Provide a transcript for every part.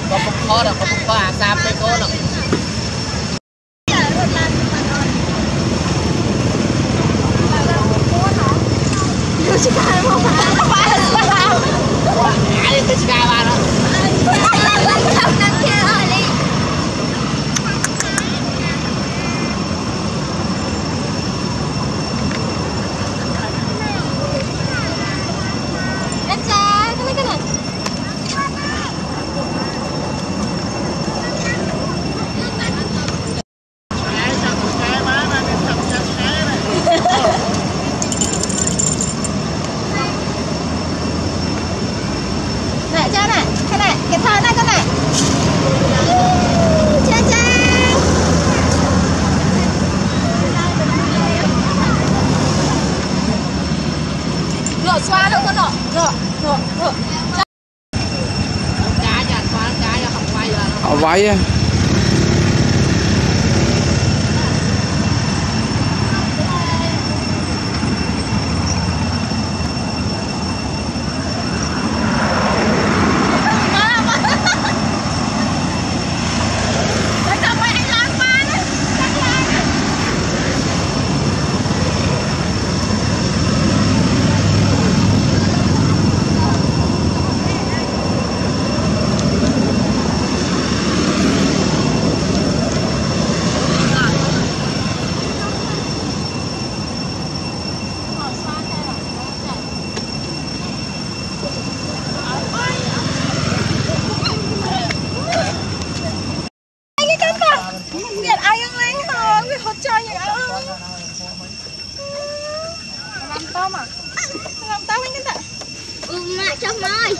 có không khó đâu, có không có à sao mấy cô đâu. Chị cài không phải nó phải là sao? Ai đi chị cài ba đó. Không nằm kia ơi đi. Em cha, cái này. Này cha này, cái này, cái thơ này, cái này. Cha cha. Rửa xoa đâu con nọ, rửa. Cá nha, xoa cá nha, không quay rồi. Họ váy á. Làm tao anh cái mẹ cho mày.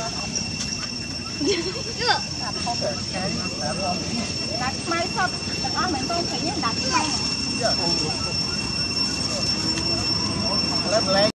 Đặt máy sập, đặt on mình tôi thấy nhé đặt máy. Lớp lấy